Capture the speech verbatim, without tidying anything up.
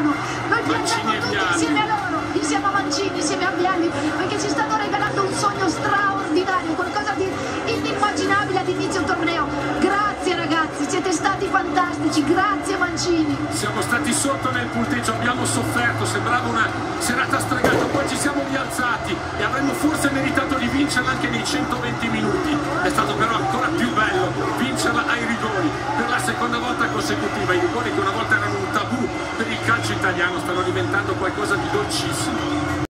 piangevano, noi piangiamo tutti insieme a loro, insieme a Mancini, insieme a Vialli, perché ci stanno regalando un sogno straordinario, qualcosa di inimmaginabile ad inizio torneo. Grazie ragazzi, siete stati fantastici, grazie Mancini. Siamo stati sotto nel punteggio, abbiamo sofferto, sembrava una serata stregata, poi ci siamo rialzati e avremmo forse meritato di vincerla anche nei centoventi minuti. È stato però ancora più bello vincerla ai rigori per la seconda volta consecutiva. I rigori che una volta erano un tabù per il calcio italiano stanno diventando qualcosa di dolcissimo.